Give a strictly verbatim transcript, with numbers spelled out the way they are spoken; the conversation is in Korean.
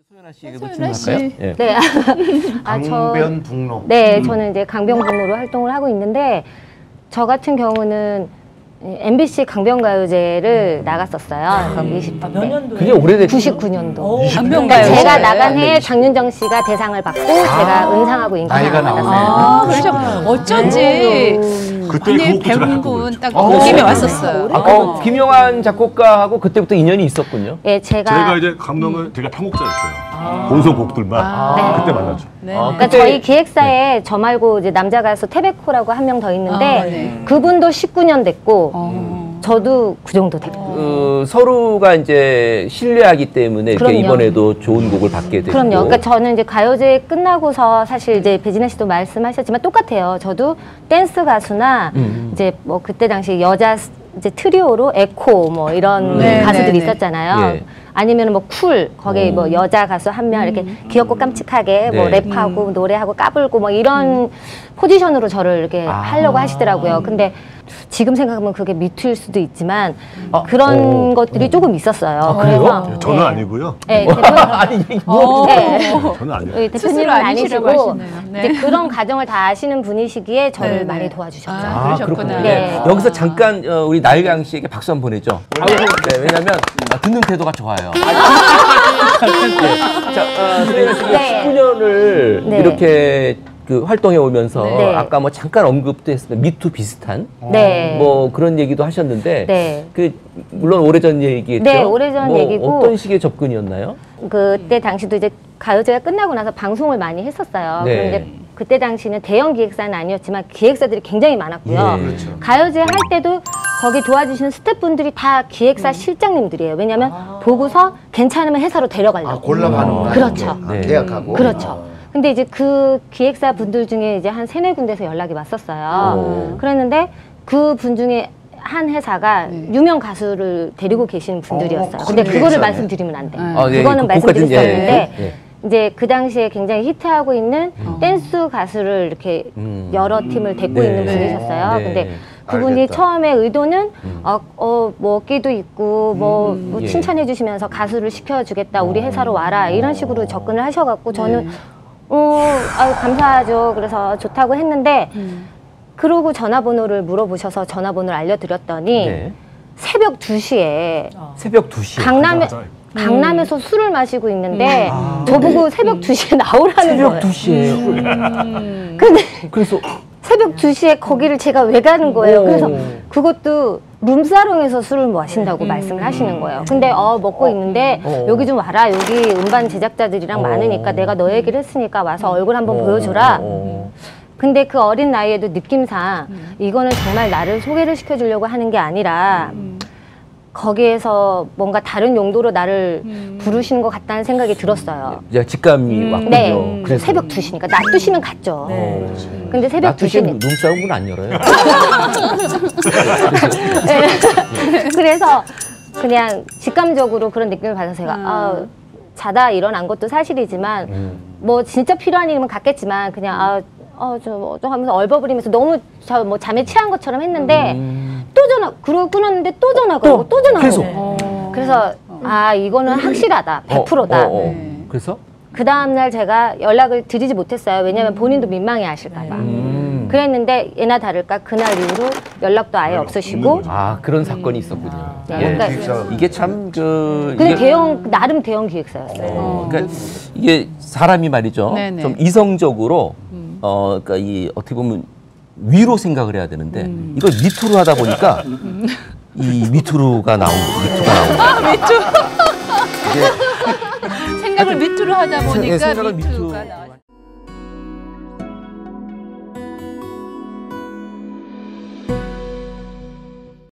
소연아 씨 얘기도 좀 할까요? 예. 네. 아, 저, 강변북로. 네, 음. 저는 이제 강변북로로 활동을 하고 있는데 저 같은 경우는 엠비씨 강변가요제를 나갔었어요. 이십 대 몇 년도에? 그게 오래됐죠? 구십구 년도. 강변가요제. 제가 나간 해에 장윤정 씨가 대상을 받고 제가 은상하고 인기상을 나이가 받았어요. 아, 그렇죠. 어쩐지 그때 아니 그 곡 배우분 딱 어, 느낌이 어, 왔었어요. 아, 어, 김영환 작곡가하고 그때부터 인연이 있었군요. 예, 제가, 제가 이제 감독은 제가 편곡자였어요. 본선 곡들만 아. 그때 만났죠. 네. 아, 그러니까 그때- 저희 기획사에 저 말고 이제 남자 가수 태백호라고 한 명 더 있는데 아, 네. 그분도 십구 년 됐고 어. 저도 그 정도 됐고. 그 서로가 이제 신뢰하기 때문에 이렇게 그럼요. 이번에도 좋은 곡을 받게 되고. 그럼요. 그러니까 저는 이제 가요제 끝나고서 사실 이제 배진아 씨도 말씀하셨지만 똑같아요. 저도 댄스 가수나 음. 이제 뭐 그때 당시 여자 스- 이제 트리오로 에코 뭐 이런 네, 가수들이 네, 네. 있었잖아요. 예. 아니면은 뭐 쿨 거기 음. 뭐 여자 가수 한 명 이렇게 귀엽고 깜찍하게 뭐 네. 랩하고 노래하고 까불고 뭐 이런 포지션으로 저를 이렇게 아. 하려고 하시더라고요. 근데 지금 생각하면 그게 미투일 수도 있지만 아, 그런 어, 것들이 조금 있었어요. 아, 그래요? 그래서, 저는 네. 아니고요. 네, 대표, 아니 이게 뭐? 어. 네. 저는 아니에요. 네, 대표님은 스스로 아니시라고 아니시고 하시네요. 네. 이제 그런 과정을 다 아시는 분이시기에 저를 네, 네. 많이 도와주셨죠. 아, 그러셨구나. 그렇군요. 네. 여기서 잠깐 어, 우리 나일강 씨에게 박수 한번 보내죠. 네, 왜냐면 아, 듣는 태도가 좋아요. 네. 자, 아, 소연아 씨가 네. 십구 년을 네. 이렇게 그 활동해 오면서 네. 아까 뭐 잠깐 언급도 했습니다. 미투 비슷한 네. 뭐 그런 얘기도 하셨는데 네. 그 물론 오래전 얘기겠죠. 네, 오래전 뭐 얘기고. 어떤 식의 접근이었나요? 그때 당시도 이제 가요제가 끝나고 나서 방송을 많이 했었어요. 네. 그런데 그때 당시는 대형 기획사는 아니었지만 기획사들이 굉장히 많았고요. 예. 그렇죠. 가요제 할 때도 거기 도와주시는 스태프분들이 다 기획사 실장님들이에요. 왜냐하면 보고서 괜찮으면 회사로 데려가려고. 아, 골라가는구나. 그렇죠. 아, 네. 계약하고. 그렇죠. 어. 근데 이제 그 기획사 분들 중에 이제 한 세네 군데서 연락이 왔었어요. 오. 그랬는데 그 분 중에 한 회사가 유명 가수를 데리고 계신 분들이었어요. 어, 근데 큰 그거를 기획사네. 말씀드리면 안 돼요. 아, 네, 그거는 그- 말씀드릴 수 그것까지는, 없는데 예, 예. 이제 그 당시에 굉장히 히트하고 있는 댄스 가수를 이렇게 음. 여러 팀을 데리고 네. 있는 분이셨어요. 네. 근데 그분이 알겠다. 처음에 의도는 음. 어, 어, 뭐 어깨도 있고 뭐, 뭐 예. 칭찬해 주시면서 가수를 시켜주겠다. 우리 회사로 와라. 이런 식으로 접근을 하셔갖고 저는 네. 어, 아유, 감사하죠. 그래서 좋다고 했는데 그러고 전화번호를 물어보셔서 전화번호를 알려드렸더니 네. 새벽 두 시에 새벽 두 시에 강남에 맞아요. 강남에서 술을 마시고 있는데 저보고 새벽 두 시에 나오라는 새벽 거예요. 두 시에 근데 그래서 새벽 두 시에 거기를 제가 왜 가는 거예요? 오. 그래서 그것도 룸사롱에서 술을 마신다고 말씀을 하시는 거예요. 근데 어 먹고 있는데 어. 여기 좀 와라. 여기 음반 제작자들이랑 어. 많으니까 내가 너 얘기를 했으니까 와서 얼굴 한번 어, 보여줘라. 어. 근데 그 어린 나이에도 느낌상 이거는 정말 나를 소개를 시켜주려고 하는 게 아니라 거기에서 뭔가 다른 용도로 나를 부르시는 것 같다는 생각이 들었어요. 이제 직감이 왔군요. 네. 그래서 새벽 두 시니까 낮 두 시면 갔죠. 어. 근데 새벽 두 시에 시는 룸싸움 문 안 열어요. 네. 그래서 그냥 직감적으로 그런 느낌을 받아서 제가 아, 자다 일어난 것도 사실이지만 음. 뭐 진짜 필요한 일이면 갔겠지만 그냥 아, 어, 저 뭐 좀 하면서 얼버무리면서 너무 저 뭐 잠에 취한 것처럼 했는데 음. 또 전화 그러고 끊었는데 또 전화가 오고 또 전화가 계속? 오고 그래서 아 이거는 확실하다 백 퍼센트다. 어, 어, 어. 그래서 그 다음날 제가 연락을 드리지 못했어요. 왜냐면 본인도 민망해 하실까 봐. 음. 그랬는데 예나 다를까 그날 이후로 연락도 아예 없으시고 아 그런 사건이 있었군요. 네, 예. 그러니까 기획사. 이게 참그 근데 대형 나름 대형 기획사였어요. 어, 그러니까 이게 사람이 말이죠. 네네. 좀 이성적으로 어 그러니까 이 어떻게 보면 위로 생각을 해야 되는데 이걸 밑으로 하다 보니까 이 밑으로가 나온 거, 밑으로가 나온 거. 아, 밑으로. 이게 생각을 밑으로 하다 보니까 생각을 밑으로가 밑으로. 나왔어요.